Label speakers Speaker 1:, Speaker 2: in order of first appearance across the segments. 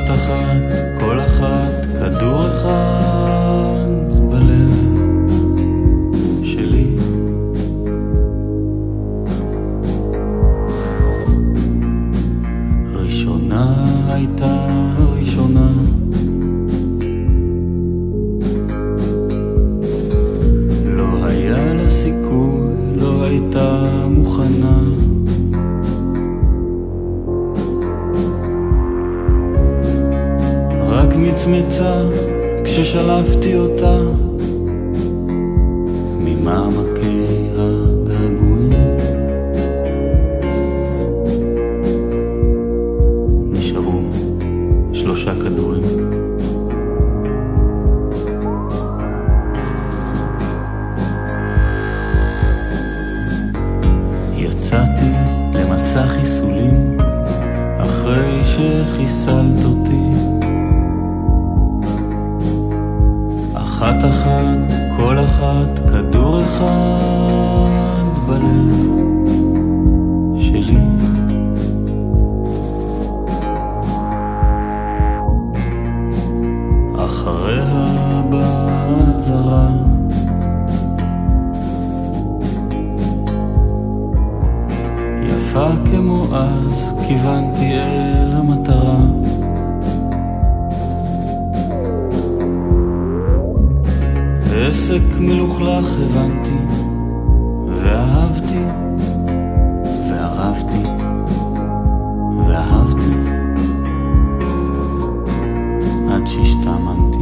Speaker 1: אחת אחת, כל אחת, כדור אחד בלב שלי. ראשונה הייתה ראשונה, לא היה לה סיכוי, לא הייתה מוכנה. רק מצמצה כששלפתי אותה ממעמקי הגעגועים. נשארו 3 כדורים. יצאתי למסע חיסולים אחרי שחיסלת אותי. אחת אחת, כל אחת, כדור אחד בלב שלי. אחריה בעזרה, יפה כמו אז, כיוונתי אל המטרה. עסק מלוכלך הבנתי, ואהבתי, ואהבתי, ואהבתי, עד שהשתעממתי.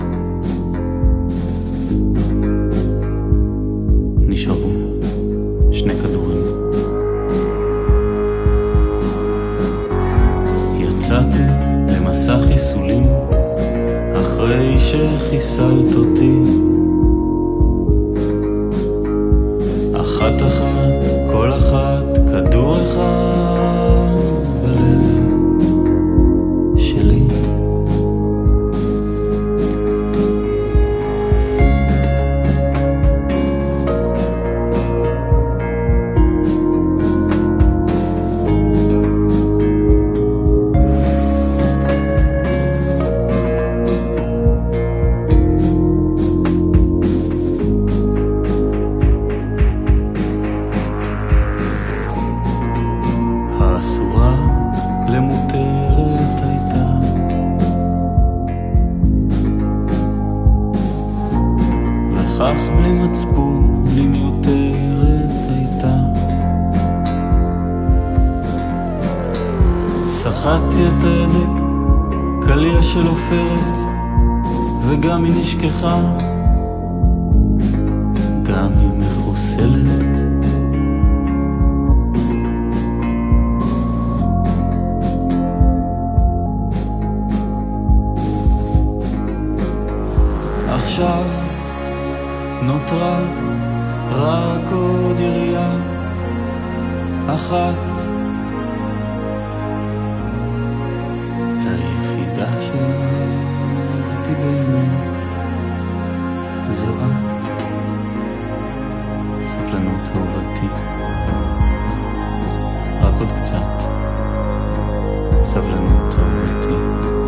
Speaker 1: נשארו 2 כדורים. יצאתי למסע חיסולים אחרי שחיסלת אותי. אחת אחת, כל אחת, כדור אחד בלב שלי. האסורה למותרת הייתה, וכך בלי מצפון לי מיותרת הייתה. סחטתי את ההדק, קליע של עופרת, וגם היא נשכחה, גם היא מחוסלת. עכשיו נותרה רק עוד ירייה אחת, היחידה שאהבתי באמת זו את. סבלנות אהובתי, רק עוד קצת סבלנות אהובתי.